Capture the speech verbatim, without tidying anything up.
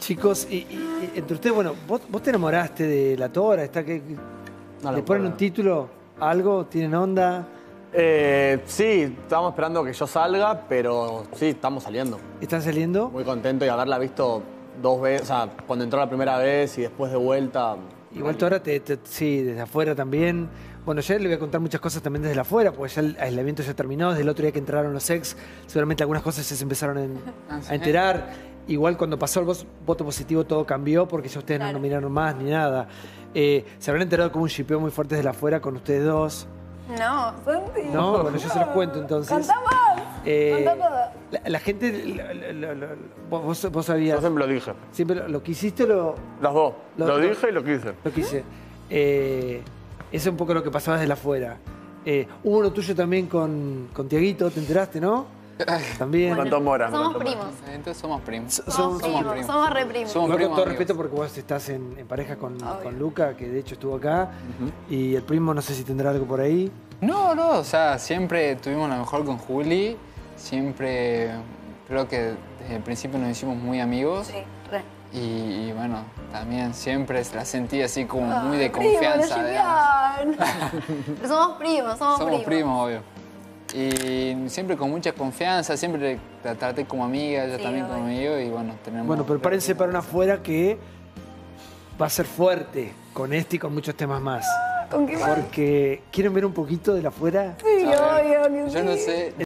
Chicos, y, y- y entre ustedes, bueno, vos, vos te enamoraste de la Tora, está que No le lo ponen puedo. un título, algo, tienen onda, Eh, sí, estábamos esperando que yo salga, pero sí, estamos saliendo. están saliendo. Muy contento y haberla visto dos veces, o sea, cuando entró la primera vez y después de vuelta. Igual Tora, te, te- sí, desde afuera también. Bueno, ya le voy a contar muchas cosas también desde afuera, porque ya el aislamiento ya terminó, desde el otro día que entraron los ex, seguramente algunas cosas ya se empezaron en- Ah, sí. a enterar. Igual cuando pasó el vos- voto positivo todo cambió, porque ya ustedes Claro. no nominaron más ni nada. Eh, se habrán enterado como un shipeo muy fuerte desde afuera con ustedes dos. No, Santi. No, bueno, yo se los cuento entonces. Contá más. Eh, Contá todo. la, la gente, lo- lo- lo- lo- vos, vos- vos sabías, Yo siempre lo dije. siempre lo, lo que hiciste lo, Los dos. Lo- Lo, lo- dije y lo quise. lo quise. Eh, eso es un poco lo que pasaba desde afuera. Eh, hubo uno tuyo también con, con Tiaguito, ¿te enteraste, no? También. Con Tom Mora. Somos con Tom Mora. primos. Entonces somos primos. So- Somos somos- primos. Somos re primos. Somos Igual con primos todo amigos. respeto porque vos estás en, en pareja con, Obvio. con Luca, que de hecho estuvo acá. Y el primo no sé si tendrá algo por ahí. No, no, o sea, siempre tuvimos lo mejor con Juli. Siempre, creo que desde el principio nos hicimos muy amigos. Sí, re. Y, y bueno, también siempre la sentí así como muy de Ay, primo, confianza. lo digamos. shipean. Pero somos primos, somos, Somos primos. primos, obvio. Y siempre con mucha confianza, siempre la traté como amiga, ella Sí, también obvio. como amigo y bueno, tenemos... Bueno, prepárense para una afuera que va a ser fuerte con este y con muchos temas más. ¿Con qué más? Porque, ¿quieren ver un poquito de la afuera? Sí, A ver, obvio que yo no sí. sé,